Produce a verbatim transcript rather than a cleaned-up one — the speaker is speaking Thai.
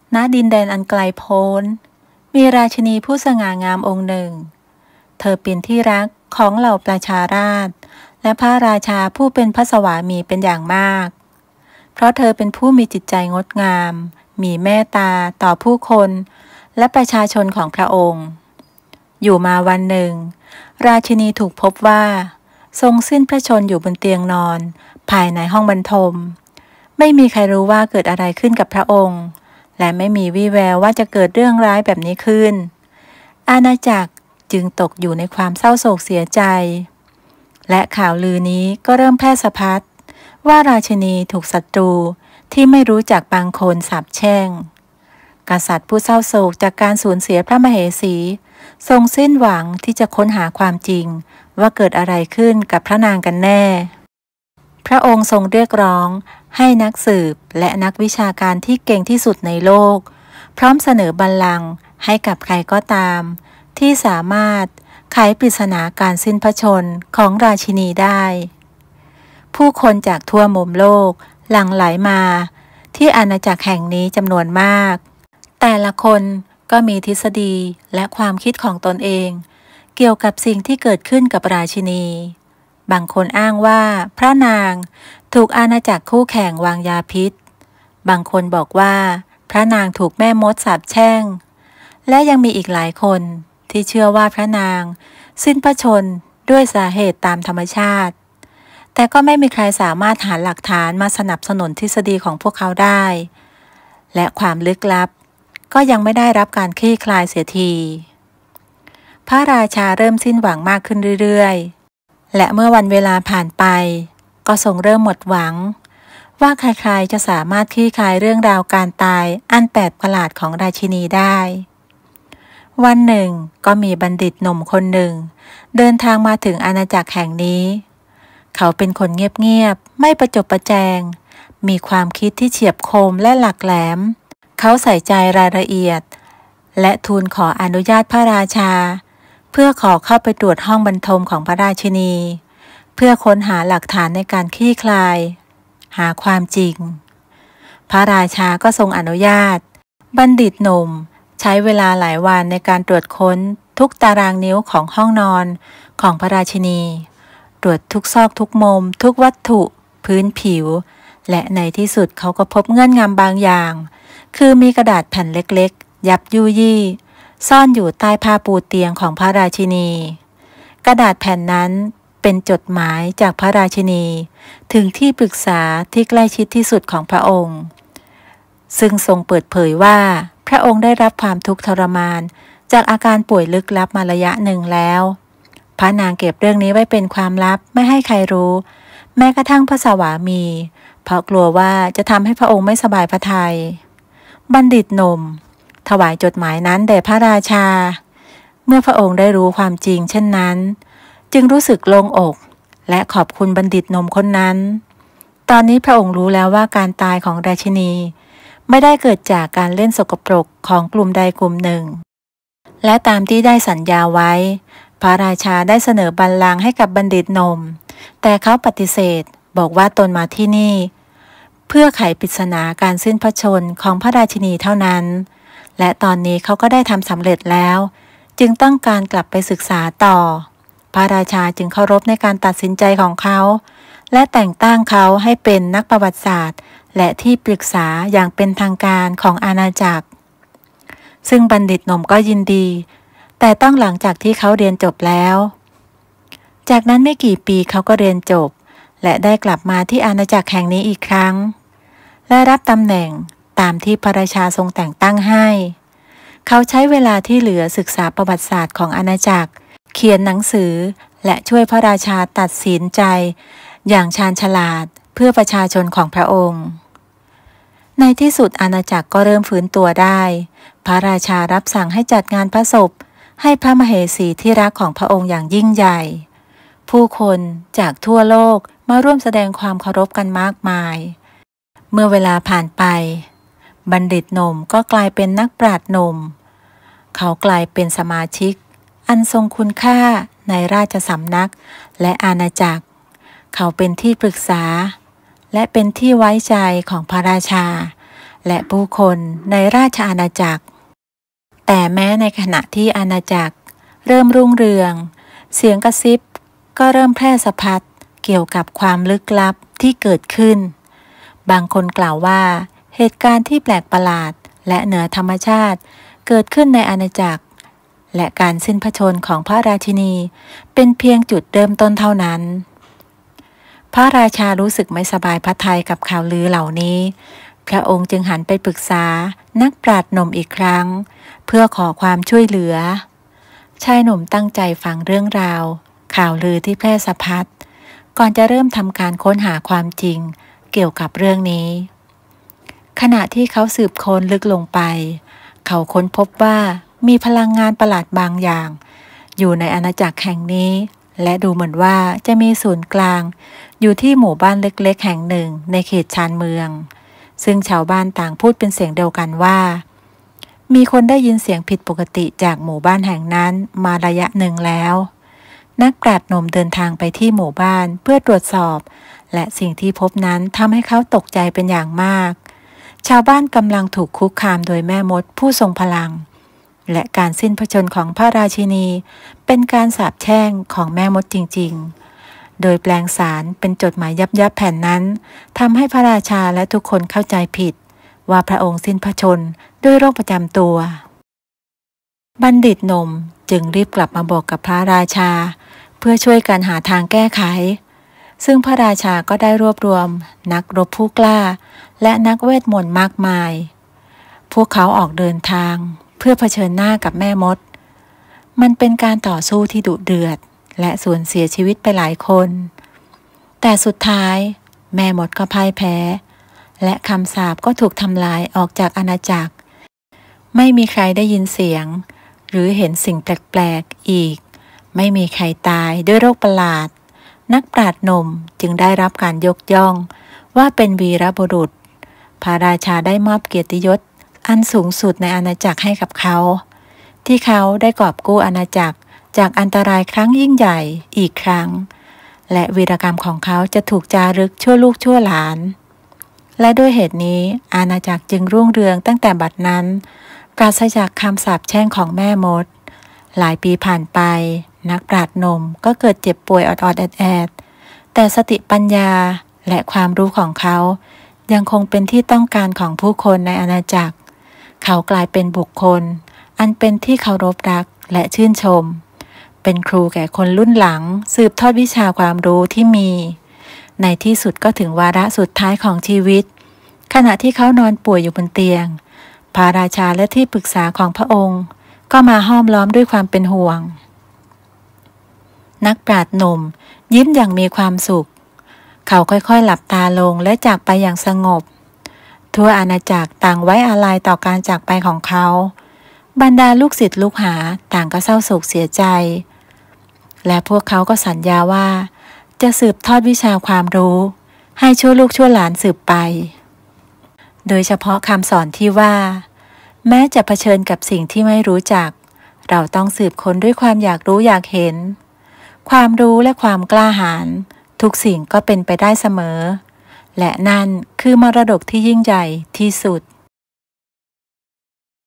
ณดินแดนอันไกลโพ้นมีราชินีผู้สง่างามองค์หนึ่งเธอเป็นที่รักของเหล่าประชาราษฎร์และพระราชาผู้เป็นพระสวามีเป็นอย่างมากเพราะเธอเป็นผู้มีจิตใจงดงามมีเมตตาต่อผู้คนและประชาชนของพระองค์อยู่มาวันหนึ่งราชินีถูกพบว่าทรงสิ้นพระชนม์อยู่บนเตียงนอนภายในห้องบรรทมไม่มีใครรู้ว่าเกิดอะไรขึ้นกับพระองค์และไม่มีวี่แววว่าจะเกิดเรื่องร้ายแบบนี้ขึ้นอาณาจักรจึงตกอยู่ในความเศร้าโศกเสียใจและข่าวลือนี้ก็เริ่มแพร่สะพัดว่าราชินีถูกศัตรูที่ไม่รู้จักบางคนสาปแช่งกษัตริย์ผู้เศร้าโศกจากการสูญเสียพระมเหสีทรงสิ้นหวังที่จะค้นหาความจริงว่าเกิดอะไรขึ้นกับพระนางกันแน่พระองค์ทรงเรียกร้องให้นักสืบและนักวิชาการที่เก่งที่สุดในโลกพร้อมเสนอบัลลังก์ให้กับใครก็ตามที่สามารถไขปริศนาการสิ้นพระชนม์ของราชินีได้ผู้คนจากทั่วมุมโลกหลั่งไหลมาที่อาณาจักรแห่งนี้จำนวนมากแต่ละคนก็มีทฤษฎีและความคิดของตนเองเกี่ยวกับสิ่งที่เกิดขึ้นกับราชินีบางคนอ้างว่าพระนางถูกอาณาจักรคู่แข่งวางยาพิษบางคนบอกว่าพระนางถูกแม่มดสาปแช่งและยังมีอีกหลายคนที่เชื่อว่าพระนางสิ้นพระชนม์ด้วยสาเหตุตามธรรมชาติแต่ก็ไม่มีใครสามารถหาหลักฐานมาสนับสนุนทฤษฎีของพวกเขาได้และความลึกลับก็ยังไม่ได้รับการคลี่คลายเสียทีพระราชาเริ่มสิ้นหวังมากขึ้นเรื่อยๆและเมื่อวันเวลาผ่านไปก็ทรงเริ่มหมดหวังว่าใครๆจะสามารถคลี่คลายเรื่องราวการตายอันแปลกประหลาดของราชินีได้วันหนึ่งก็มีบัณฑิตหนุ่มคนหนึ่งเดินทางมาถึงอาณาจักรแห่งนี้เขาเป็นคนเงียบๆไม่ประจบประแจงมีความคิดที่เฉียบคมและหลักแหลมเขาใส่ใจรายละเอียดและทูลขออนุญาตพระราชาเพื่อขอเข้าไปตรวจห้องบรรทมของพระราชินีเพื่อค้นหาหลักฐานในการคลี่คลายหาความจริงพระราชาก็ทรงอนุญาตบัณฑิตหนุ่มใช้เวลาหลายวันในการตรวจค้นทุกตารางนิ้วของห้องนอนของพระราชินีตรวจทุกซอกทุกมุมทุกวัตถุพื้นผิวและในที่สุดเขาก็พบเงื่อนงำบางอย่างคือมีกระดาษแผ่นเล็กๆยับยุยี่ซ่อนอยู่ใต้ผ้าปูเตียงของพระราชินีกระดาษแผ่นนั้นเป็นจดหมายจากพระราชินีถึงที่ปรึกษาที่ใกล้ชิดที่สุดของพระองค์ซึ่งทรงเปิดเผยว่าพระองค์ได้รับความทุกข์ทรมานจากอาการป่วยลึกลับมาระยะหนึ่งแล้วพระนางเก็บเรื่องนี้ไว้เป็นความลับไม่ให้ใครรู้แม้กระทั่งพระสวามีเพราะกลัวว่าจะทำให้พระองค์ไม่สบายพระทัยบัณฑิตหนุ่มถวายจดหมายนั้นแด่พระราชาเมื่อพระองค์ได้รู้ความจริงเช่นนั้นจึงรู้สึกโล่งอกและขอบคุณบัณฑิตหนุ่มคนนั้นตอนนี้พระองค์รู้แล้วว่าการตายของราชินีไม่ได้เกิดจากการเล่นสกปรกของกลุ่มใดกลุ่มหนึ่งและตามที่ได้สัญญาไว้พระราชาได้เสนอบัลลังก์ให้กับบัณฑิตหนุ่มแต่เขาปฏิเสธบอกว่าตนมาที่นี่เพื่อไขปริศนาการสิ้นพระชนม์ของพระราชินีเท่านั้นและตอนนี้เขาก็ได้ทำสำเร็จแล้วจึงต้องการกลับไปศึกษาต่อพระราชาจึงเคารพในการตัดสินใจของเขาและแต่งตั้งเขาให้เป็นนักประวัติศาสตร์และที่ปรึกษาอย่างเป็นทางการของอาณาจักรซึ่งบัณฑิตหนุ่มก็ยินดีแต่ต้องหลังจากที่เขาเรียนจบแล้วจากนั้นไม่กี่ปีเขาก็เรียนจบและได้กลับมาที่อาณาจักรแห่งนี้อีกครั้งและรับตำแหน่งตามที่พระราชาทรงแต่งตั้งให้เขาใช้เวลาที่เหลือศึกษาประวัติศาสตร์ของอาณาจักรเขียนหนังสือและช่วยพระราชาตัดสินใจอย่างชาญฉลาดเพื่อประชาชนของพระองค์ในที่สุดอาณาจักรก็เริ่มฟื้นตัวได้พระราชารับสั่งให้จัดงานพระศพให้พระมเหสีที่รักของพระองค์อย่างยิ่งใหญ่ผู้คนจากทั่วโลกมาร่วมแสดงความเคารพกันมากมายเมื่อเวลาผ่านไปบัณฑิตหนุ่มก็กลายเป็นนักปราชญ์หนุ่มเขากลายเป็นสมาชิกอันทรงคุณค่าในราชสำนักและอาณาจักรเขาเป็นที่ปรึกษาและเป็นที่ไว้ใจของพระราชาและผู้คนในราชอาณาจักรแต่แม้ในขณะที่อาณาจักรเริ่มรุ่งเรืองเสียงกระซิบก็เริ่มแพร่สะพัดเกี่ยวกับความลึกลับที่เกิดขึ้นบางคนกล่าวว่าเหตุการณ์ที่แปลกประหลาดและเหนือธรรมชาติเกิดขึ้นในอาณาจักรและการสิ้นพระชนม์ของพระราชินีเป็นเพียงจุดเริ่มต้นเท่านั้นพระราชารู้สึกไม่สบายพระทัยกับข่าวลือเหล่านี้พระองค์จึงหันไปปรึกษานักปราชญ์หนุ่มอีกครั้งเพื่อขอความช่วยเหลือชายหนุ่มตั้งใจฟังเรื่องราวข่าวลือที่แพร่สะพัดก่อนจะเริ่มทำการค้นหาความจริงเกี่ยวกับเรื่องนี้ขณะที่เขาสืบค้นลึกลงไปเขาค้นพบว่ามีพลังงานประหลาดบางอย่างอยู่ในอาณาจักรแห่งนี้และดูเหมือนว่าจะมีศูนย์กลางอยู่ที่หมู่บ้านเล็กๆแห่งหนึ่งในเขตชานเมืองซึ่งชาวบ้านต่างพูดเป็นเสียงเดียวกันว่ามีคนได้ยินเสียงผิดปกติจากหมู่บ้านแห่งนั้นมาระยะหนึ่งแล้วนักปราชญ์หนุ่มเดินทางไปที่หมู่บ้านเพื่อตรวจสอบและสิ่งที่พบนั้นทำให้เขาตกใจเป็นอย่างมากชาวบ้านกำลังถูกคุกคามโดยแม่มดผู้ทรงพลังและการสิ้นพระชนม์ของพระราชินีเป็นการสาปแช่งของแม่มดจริงๆโดยแปลงสารเป็นจดหมายยับๆแผ่นนั้นทำให้พระราชาและทุกคนเข้าใจผิดว่าพระองค์สิ้นพระชนม์ด้วยโรคประจำตัวบัณฑิตหนุ่มจึงรีบกลับมาบอกกับพระราชาเพื่อช่วยกันหาทางแก้ไขซึ่งพระราชาก็ได้รวบรวมนักรบผู้กล้าและนักเวทมนต์มากมายพวกเขาออกเดินทางเพื่อเผชิญหน้ากับแม่มดมันเป็นการต่อสู้ที่ดุเดือดและสูญเสียชีวิตไปหลายคนแต่สุดท้ายแม่มดก็พ่ายแพ้และคำสาปก็ถูกทำลายออกจากอาณาจักรไม่มีใครได้ยินเสียงหรือเห็นสิ่งแปลกๆอีกไม่มีใครตายด้วยโรคประหลาดนักปราชญ์หนุ่มจึงได้รับการยกย่องว่าเป็นวีรบุรุษพระราชาได้มอบเกียรติยศอันสูงสุดในอาณาจักรให้กับเขาที่เขาได้กอบกู้อาณาจักรจากอันตรายครั้งยิ่งใหญ่อีกครั้งและวีรกรรมของเขาจะถูกจารึกชั่วลูกชั่วหลานและด้วยเหตุนี้อาณาจักรจึงรุ่งเรืองตั้งแต่บัดนั้นปราศจากคำสาปแช่งของแม่มดหลายปีผ่านไปนักปราชญ์หนุ่มก็เกิดเจ็บป่วยออดๆแอดๆแต่สติปัญญาและความรู้ของเขายังคงเป็นที่ต้องการของผู้คนในอาณาจักรเขากลายเป็นบุคคลอันเป็นที่เคารพรักและชื่นชมเป็นครูแก่คนรุ่นหลังสืบทอดวิชาความรู้ที่มีในที่สุดก็ถึงวาระสุดท้ายของชีวิตขณะที่เขานอนป่วยอยู่บนเตียงพระราชาและที่ปรึกษาของพระองค์ก็มาห้อมล้อมด้วยความเป็นห่วงนักปราชญ์หนุ่มยิ้มอย่างมีความสุขเขาค่อยๆหลับตาลงและจากไปอย่างสงบทั่วอาณาจักรต่างไว้อาลัยต่อการจากไปของเขาบรรดาลูกศิษย์ลูกหาต่างก็เศร้าโศกเสียใจและพวกเขาก็สัญญาว่าจะสืบทอดวิชาความรู้ให้ชั่วลูกชั่วหลานสืบไปโดยเฉพาะคำสอนที่ว่าแม้จะเผชิญกับสิ่งที่ไม่รู้จักเราต้องสืบค้นด้วยความอยากรู้อยากเห็นความรู้และความกล้าหาญทุกสิ่งก็เป็นไปได้เสมอและนั่นคือมรดกที่ยิ่งใหญ่ที่สุด